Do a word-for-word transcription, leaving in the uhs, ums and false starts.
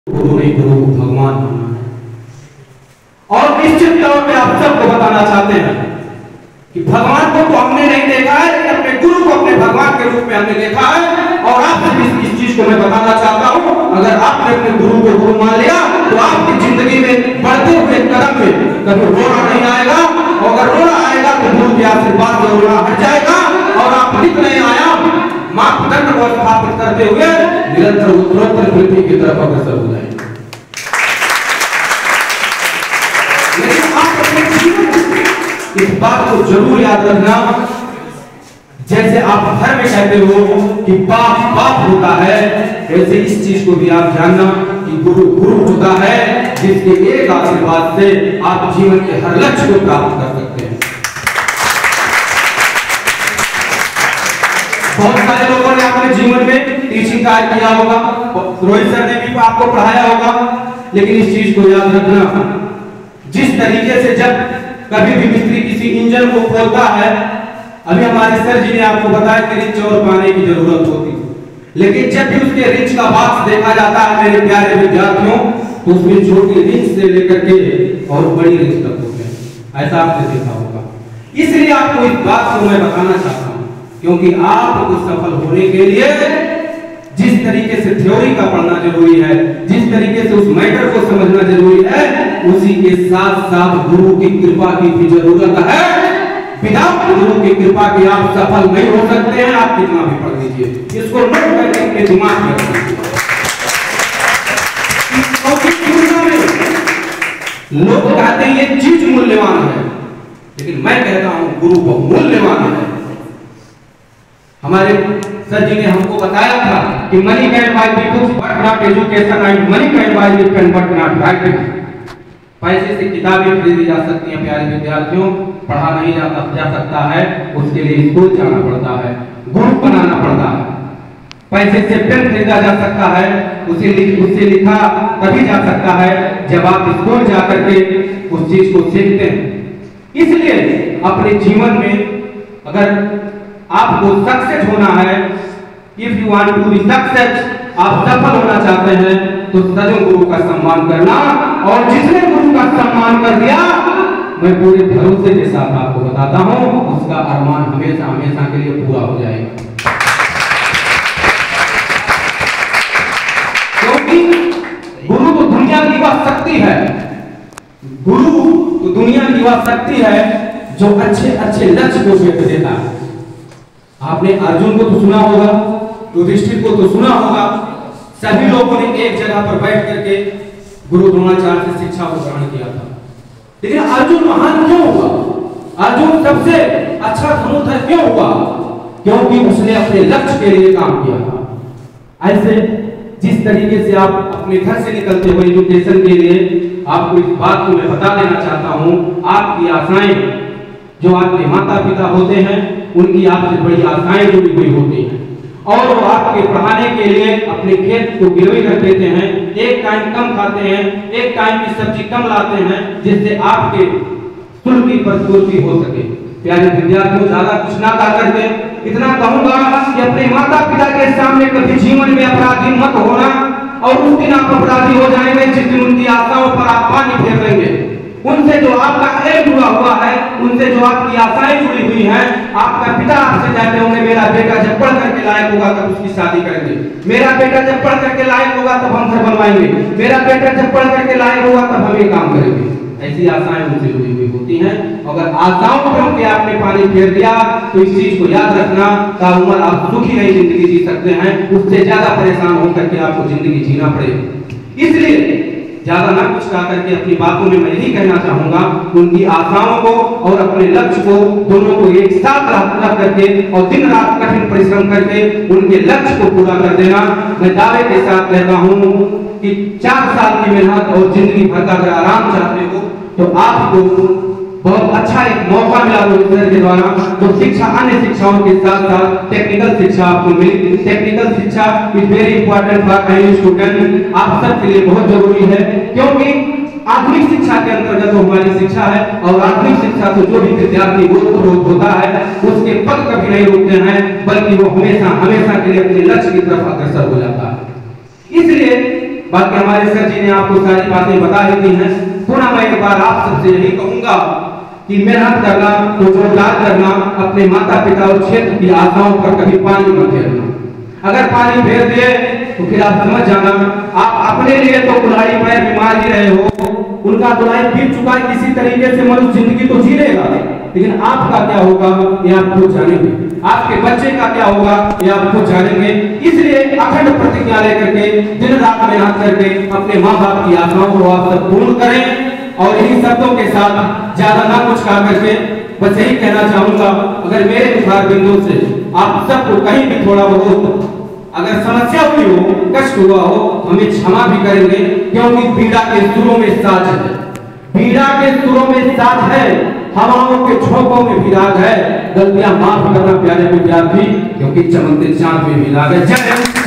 गुरु नहीं, गुरु को भगवान मानना है। और निश्चित तौर पे आप सबको बताना चाहते हैं कि भगवान को तो हमने नहीं देखा है, लेकिन अपने गुरु को अपने भगवान के रूप में हमने देखा है। और आपसे इस, इस चीज को मैं बताना चाहता हूं, अगर आपने अपने गुरु को गुरु मान लिया तो आपकी जिंदगी में बढ़ते हुए कदम में कभी रोना नहीं आएगा। और अगर रोना आएगा तो गुरु के आशीर्वाद से रोना हट जाएगा और आप नित नए आयाम मापदंड को स्थापित करते हुए निरंतर उत्तरोत्तर वृद्धि की तरफ अग्रसर हो जाएंगे। लेकिन आप अपने जीवन में इस बात को जरूर याद रखना, जैसे आप घर में कहते हो कि बाप बाप होता है, वैसे इस चीज को भी आप जानना कि गुरु गुरु होता है, जिसके एक आशीर्वाद से आप जीवन के हर लक्ष्य को प्राप्त कर सकते हैं। बहुत सारे लोगों ने अपने जीवन में टीचिंग कार्य किया होगा, रोहित सर ने भी आपको पढ़ाया होगा, लेकिन इस चीज को याद रखना, जिस तरीके से जब कभी भी मिस्त्री किसी इंजन को खोलता है, अभी हमारे सर जी ने आपको बताया कि रिंच और पाने की जरूरत होती है, लेकिन जब भी उसके रिंच का बॉक्स देखा जाता है मेरे प्यारे विद्यार्थियों, तो उसमें छोटी रिंच से लेकर के और बड़ी रिंच तक होते हैं। ऐसा आपने देखा होगा। इसलिए आपको इस बात को मैं बताना चाहता हूं, क्योंकि आपको सफल होने के लिए जिस तरीके से थ्योरी का पढ़ना जरूरी है, जिस तरीके से उस मैटर को समझना जरूरी है, उसी के साथ साथ गुरु की कृपा की भी जरूरत है। बिना गुरु की कृपा के आप सफल नहीं हो सकते हैं, आप कितना भी पढ़ लीजिए। इसको नोट करके अपने दिमाग में रखिए। लोग कहते हैं ये चीज मूल्यवान है, लेकिन मैं कहता हूं गुरु बहुमूल्यवान है। हमारे सर जी ने हमको बताया था कि money can buy the books but not education, and money can buy the pen but not writing. पैसे से किताबें खरीदी जा सकती हैं प्यारे विद्यार्थियों, पढ़ा नहीं जाता जा सकता है, उसके लिए स्कूल जाना पड़ता है, गुरु बनाना पड़ता है। पैसे से पेन खरीदा जा सकता है, उसे लिख उससे लिखा तभी जा सकता है जब आप स्कूल जाकर के उस चीज को सीखते हैं। इसलिए अपने जीवन में अगर आपको सक्सेस होना है, if you want to be success, आप सफल होना चाहते हैं, तो सदैव गुरु का सम्मान करना। और जिसने गुरु का सम्मान कर दिया, मैं पूरे भरोसे के साथ आपको बताता हूं, उसका अरमान हमेशा हमेशा के लिए पूरा हो जाएगा। क्योंकि गुरु तो दुनिया की वह शक्ति है, गुरु तो दुनिया की वह शक्ति है जो अच्छे अच्छे लक्ष्य को भेद देता है। आपने अर्जुन को तो सुना होगा, युधिष्ठिर को तो सुना होगा, सभी लोगों ने एक जगह पर बैठ करके गुरु द्रोणाचार्य से शिक्षा को ग्रहण किया था। लेकिन अर्जुन महान क्यों हुआ? अर्जुन सबसे अच्छा धनुर्धर क्यों हुआ? क्योंकि उसने अपने लक्ष्य के लिए काम किया था। ऐसे जिस तरीके से आप अपने घर से निकलते हो एजुकेशन के लिए, आपको इस बात को मैं बता देना चाहता हूं, आपकी आशाएं, जो आपके माता पिता होते हैं, उनकी आपसे बड़ी आशाएं जुड़ी हुई होती हैं, और वो आपके पढ़ाने के लिए अपने खेत को गिरवी रख देते हैं, एक टाइम कम खाते हैं, एक टाइम की सब्जी कम लाते हैं, जिससे आपके शुल्क की प्रतिपूर्ति हो सके। प्यारे विद्यार्थियों, ज्यादा कुछ ना कह करके इतना कहूंगा कि अपने माता पिता के सामने कभी जीवन में अपराधी मत होना, और उस दिन आप अपराधी हो जाएंगे जिस दिन उनकी आशाओं पर आप पानी फेर देंगे। उनसे जो आपका एम जुड़ा हुआ है, उनसे जो आपकी आशाएं जुड़ी हुई हैं, आपका पिता आपसे कहते होंगे मेरा बेटा जब पढ़ करके लायक होगा तब उसकी शादी करेंगे, मेरा बेटा जब पढ़ करके लायक होगा तब हम घर बनवाएंगे, मेरा बेटा जब पढ़ करके लायक होगा तब हम ये काम करेंगे। ऐसी आशाएं उनसे जुड़ी हुई होती हैं। अगर आशाओं पर के आपने पानी फेर दिया तो इस चीज को याद रखना, ताउम्र आप सुखी नहीं जिंदगी जी सकते हैं, उससे ज्यादा परेशान होकर के आपको जिंदगी जीना पड़ेगा। इसलिए ज्यादा ना कुछ कहा करके अपनी बातों में मैं यही कहना चाहूंगा, उनकी आशाओं को और अपने लक्ष्य को दोनों को एक साथ रख करके और दिन रात कठिन परिश्रम करके उनके लक्ष्य को पूरा कर देना। मैं दावे के साथ कहता हूं कि चार साल की मेहनत और जिंदगी भर का अगर आराम चाहते हो तो आपको बहुत अच्छा एक मौका मिला रोहित सर के द्वारा, तो शिक्षा अन्य शिक्षाओं के साथ साथ टेक्निकल शिक्षा आपको मिली। टेक्निकल शिक्षा is very important for any student, आप सबके लिए बहुत जरूरी है, क्योंकि आधुनिक शिक्षा के अंतर्गत हमारी शिक्षा है, और आधुनिक शिक्षा से जो भी विद्यार्थी ग्रोथ होता है उसके पद कभी नहीं रुकते हैं, बल्कि वो हमेशा हमेशा के लिए अपने लक्ष्य की तरफ अग्रसर हो जाता है। इसलिए बाकी हमारे सर जी ने आपको सारी बातें बता ही दी हैं। पुनः मैं एक बार आप सबसे यही कहूंगा कि मेहनत करना, रोजगार करना, अपने माता पिता और क्षेत्र की आशाओं पर कभी पानी मत फेरना। अगर पानी फेर दिए तो फिर आप समझ जाना आप अपने लिए तो कुल्हाड़ी पैर बीमार ही रहे हो, उनका तो लाइफ बीत चुका है। किसी तरीके से मनुष्य जिंदगी तो जी लेगा, लेकिन आपका क्या होगा ये आप खुद जानेंगे, आपके बच्चे का क्या होगा ये आप खुद जानेंगे। इसलिए अखंड प्रतिज्ञा लेकर के दिन रात मेहनत करके अपने माँ बाप की आशाओं को आप सब पूर्ण करें। और इन्हीं शब्दों के साथ ज्यादा ना कुछ कहा करके बस यही कहना चाहूंगा, अगर मेरे मुखार बिंदु से आप सबको कहीं भी थोड़ा बहुत अगर समस्या हुई हो, कष्ट हुआ हो, हमें क्षमा भी करेंगे, क्योंकि पीड़ा के सुरों में साज है, पीड़ा के सुरों में साज है, हवाओं के झोंकों में भी राग है। गलतियां माफ करना प्यारे विद्यार्थी, क्योंकि चमकते चांद में भी राग है। जय